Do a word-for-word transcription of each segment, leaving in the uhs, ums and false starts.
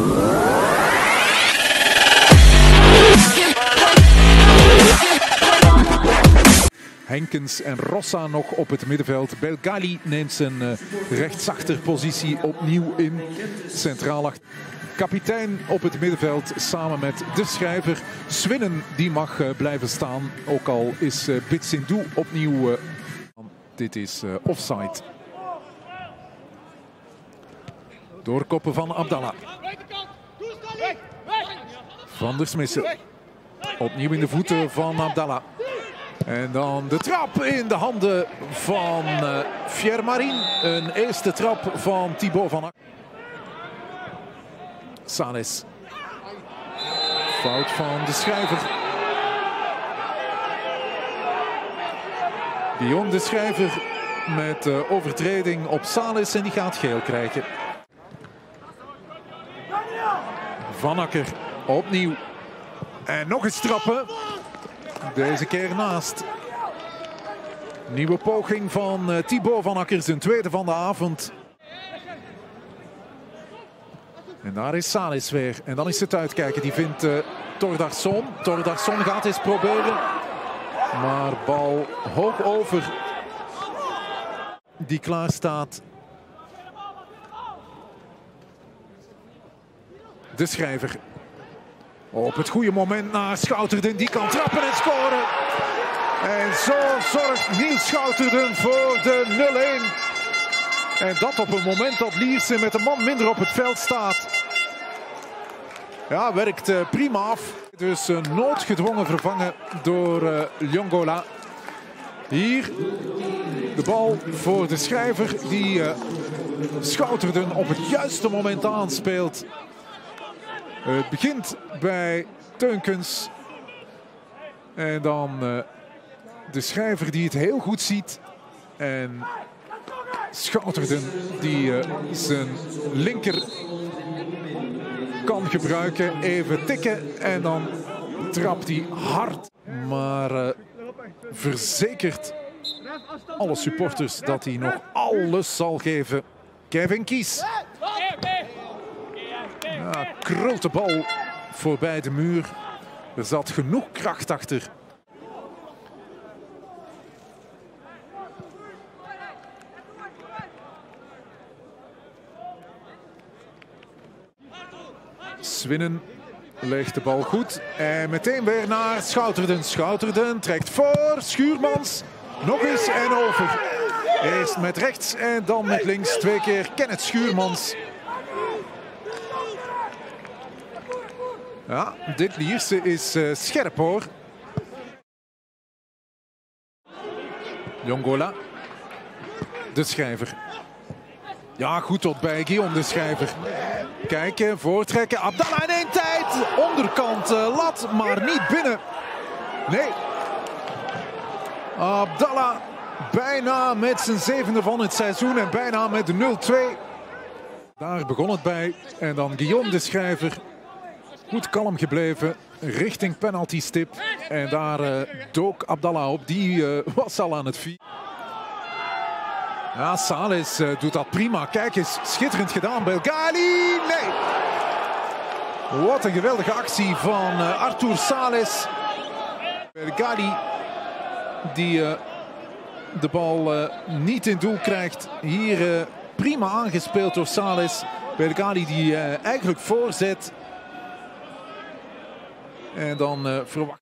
Henkens en Rossa nog op het middenveld. Belgali neemt zijn uh, rechtsachterpositie opnieuw in. Centraal achter. Kapitein op het middenveld samen met de schrijver. Swinnen die mag uh, blijven staan. Ook al is uh, Bitsindou opnieuw. Uh, dit is uh, offside. Doorkoppen van Abdallah. Van der Smissen. Opnieuw in de voeten van Abdallah. En dan de trap in de handen van uh, Fiermarin. Een eerste trap van Thibaut van Akker. Sales. Fout van de schrijver. Guillaume de schrijver met uh, overtreding op Sales en die gaat geel krijgen. Van Akker opnieuw. En nog eens trappen. Deze keer naast. Nieuwe poging van uh, Thibaut van Akker, zijn tweede van de avond. En daar is Sales weer. En dan is het uitkijken. Die vindt uh, Thordarson. Thordarson gaat eens proberen. Maar bal hoog over. Die klaar staat. De schrijver. Op het goede moment naar Schouterden. Die kan trappen en scoren. En zo zorgt Niels Schouterden voor de nul een. En dat op het moment dat Lierse met een man minder op het veld staat. Ja, werkt uh, prima af. Dus uh, noodgedwongen vervangen door uh, Liongola. Hier de bal voor de schrijver die uh, Schouterden op het juiste moment aanspeelt. Uh, het begint bij Teunkens. En dan uh, de schrijver die het heel goed ziet. En Schouterden die uh, zijn linker kan gebruiken. Even tikken en dan trapt hij hard. Maar uh, verzekert alle supporters dat hij nog alles zal geven. Kevin Kies. Ja, krult de bal voorbij de muur. Er zat genoeg kracht achter. Swinnen legt de bal goed. En meteen weer naar Schouterden. Schouterden trekt voor. Schuurmans. Nog eens en over. Eerst met rechts en dan met links. Twee keer Kenneth Schuurmans. Ja, dit Lierse is uh, scherp hoor. Liongola. De schrijver. Ja, goed tot bij Guillaume de schrijver. Kijken, voortrekken. Abdallah in één tijd. Onderkant uh, lat, maar niet binnen. Nee. Abdallah bijna met zijn zevende van het seizoen en bijna met de nul twee. Daar begon het bij. En dan Guillaume de schrijver. Goed kalm gebleven richting penaltystip. En daar uh, dook Abdallah op. Die uh, was al aan het vieren. Ja, Sales uh, doet dat prima. Kijk eens, schitterend gedaan. Belgali, nee. Wat een geweldige actie van uh, Arthur Sales. Belgali die uh, de bal uh, niet in doel krijgt. Hier uh, prima aangespeeld door Sales. Belgali die uh, eigenlijk voorzet. En dan uh, verwacht.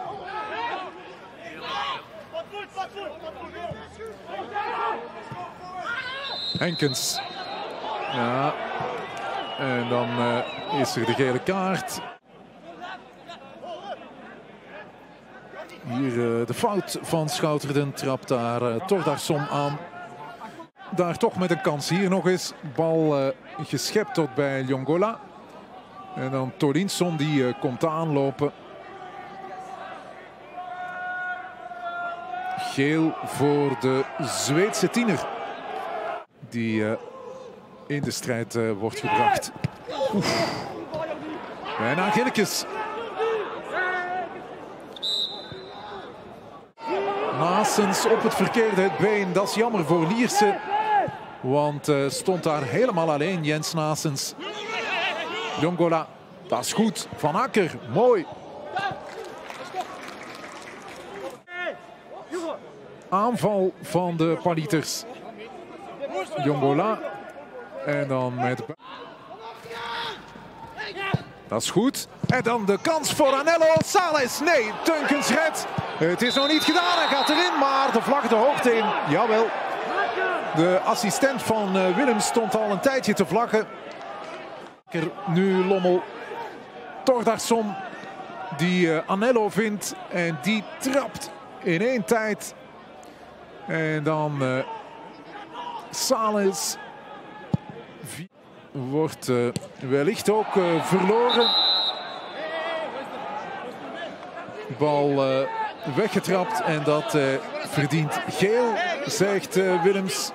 Henkens. Ja. En dan uh, is er de gele kaart. Hier uh, de fout van Schouterden. Trapt daar uh, Thordarson aan. Daar toch met een kans. Hier nog eens. Bal uh, geschept tot bij Liongola. En dan Tolinson die uh, komt aanlopen. Geel voor de Zweedse tiener. Die uh, in de strijd uh, wordt gebracht. Oef. Bijna gilletjes. Naasens op het verkeerde been. Dat is jammer voor Lierse. Want uh, stond daar helemaal alleen Jens Naasens. Liongola, dat is goed. Van Akker, mooi. Aanval van de Panieters. Liongola. En dan met... Dat is goed. En dan de kans voor Anello. Sales. Nee, Tunkens redt. Het is nog niet gedaan. Hij gaat erin, maar de vlag de hoogte in. Jawel. De assistent van uh, Willem stond al een tijdje te vlaggen. Nu Lommel. Thordarson die uh, Anello vindt en die trapt in één tijd. En dan uh, Sales wordt uh, wellicht ook uh, verloren. Bal uh, weggetrapt en dat uh, verdient geel, zegt uh, Willems.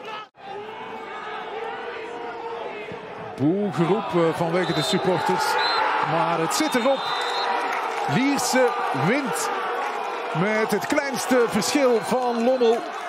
Boelgeroep uh, vanwege de supporters. Maar het zit erop. Lierse wint met het kleinste verschil van Lommel.